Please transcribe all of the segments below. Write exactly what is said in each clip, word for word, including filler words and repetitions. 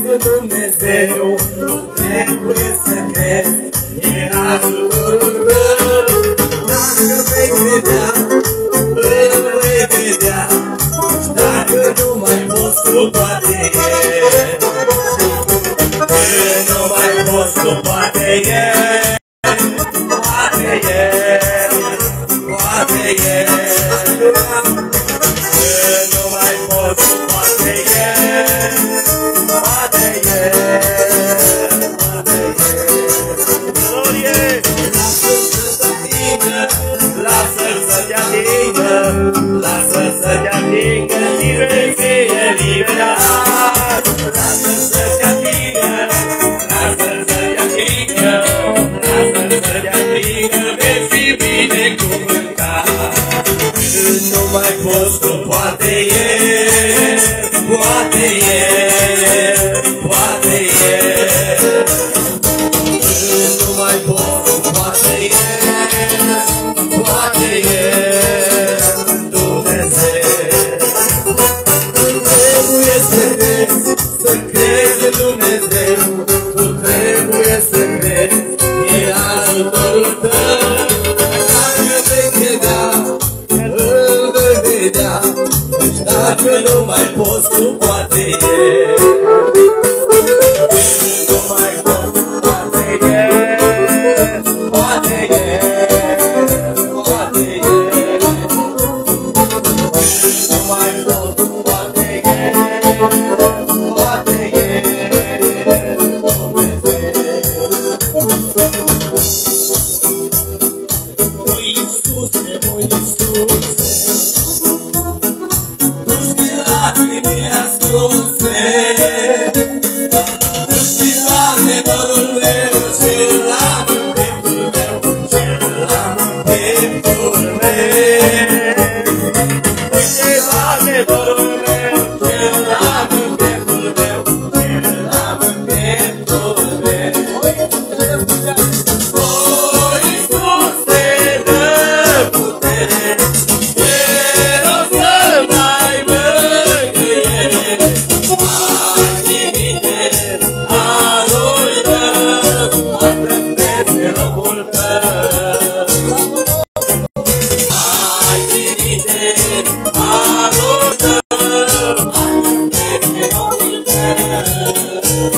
Dumnezeu, nu trebuie să crezi, e ajutorul tău. Dacă vei vedea, îl vei vedea, și dacă nu mai poți, tu poate e. Când nu mai poți, tu poate e. Poate e, poate e. Când nu mai poți, tu poate e. Poate e, poate e. Glorie! Lasă-l să te atingă, lasă-l să te atingă, lasă-l să te atingă și vei fi eliberat. Lasă-l să te atingă, lasă-l să te atingă, lasă-l să te atingă, vei fi binecuvântat. Când nu mai poți, tu poate e, poate e, poate e. Când nu mai poți, tu poate e, poate e, Dumnezeu. Trebuie să crezi, să crezi în Dumnezeu, tu trebuie să crezi, e ajutorul tău. Dacă vei vedea, îl vei vedea, deci dacă nu mai poți, tu poate e. Nu mai poți, poate e, poate e, poate e. Nu mai poți, poate e, poate e, Dumnezeu. O Iisuse, o Iisuse, tu-și lacrimi ascunse, tu-și adevărul meu, ce-l am în pieptul meu, ce-l am în pieptul meu. Tu-și adevărul meu, ce-l am în pieptul meu, ce-l am în pieptul meu. O Iisuse, dă putere, te rog să mai mângâiere, mai trimite harul tău, adreptezi robul tău. Mai trimite harul tău, adreptezi robul tău.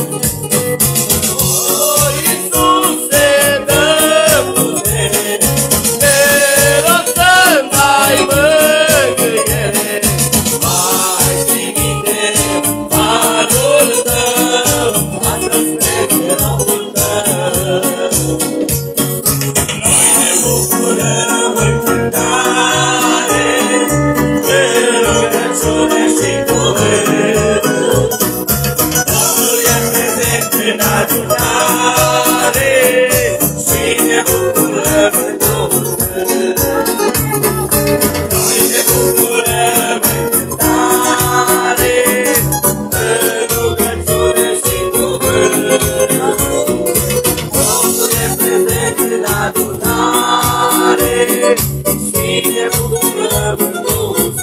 O Iisuse, dă putere, te rog să mai mângâiere, mai trimite harul tău, adreptezi robul tău. Noi ne bucurăm în cântare, în rugăciune și cuvânt. Domnul e prezent în adunare și ne bucurăm în cuvânt. Noi ne bucurăm în cântare, în rugăciune și cuvânt. Domnul e prezent în adunare și ne bucurăm în cuvânt.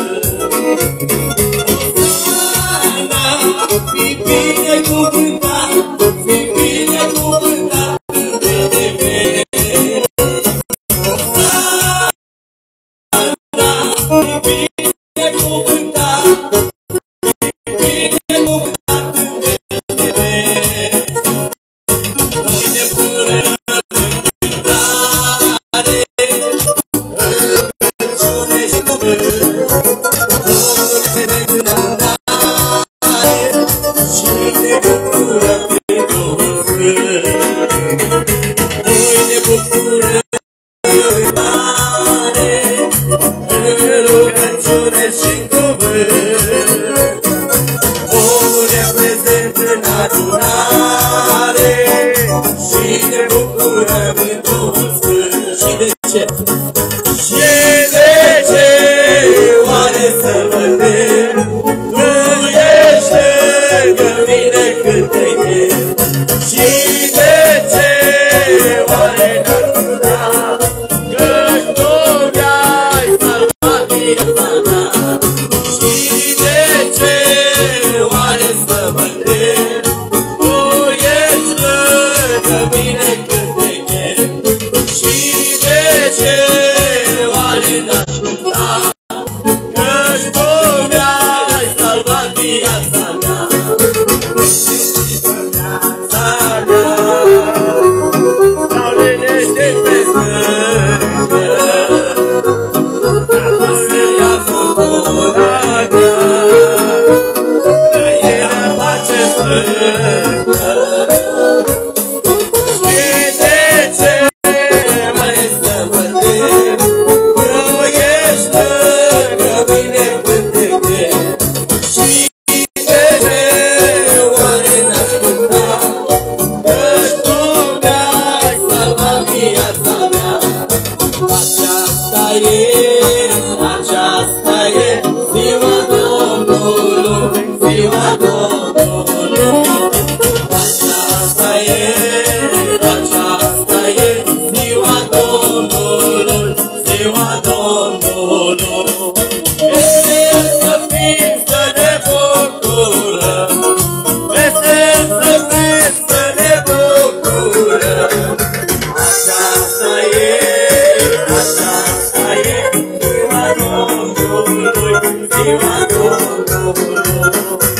Fii binecuvântat, fii binecuvântat în vede. Fii binecuvântat, fii binecuvântat în vede. Noi ne bucurăm în cântare, în rugăciune și cuvânt. Domnul e prezent în adunare și ne bucurăm prin Duhul Sfânt. Noi ne bucurăm în mare, în rugăciune și în cuvânt. Omul e prezent în adunare și ne bucurăm în Duhul Sfânt. Și de ce? Și de ce oare să mă tem? Tu ești lângă mine când te chem. Și de ce oare n-ar putea? Căci tu mi-ai salvat viața mea. Și de ce oare să mă tem? curată, trăirea face sfântă. Și de ce mai să mă tem? Eu ești lângă mine când te chem. Și mereu oare n-aș cânta, că-și tu mi-ai salvat viața mea. Aceasta e, aceasta e ziua Domnului, ziua Domnului. Aceasta e, aceasta e ziua Domnului, ziua Domnului. Vesel să fim, să ne bucurăm, vesel să fim, să ne bucurăm. Aceasta e, aceasta e ziua Domnului, ziua Domnului.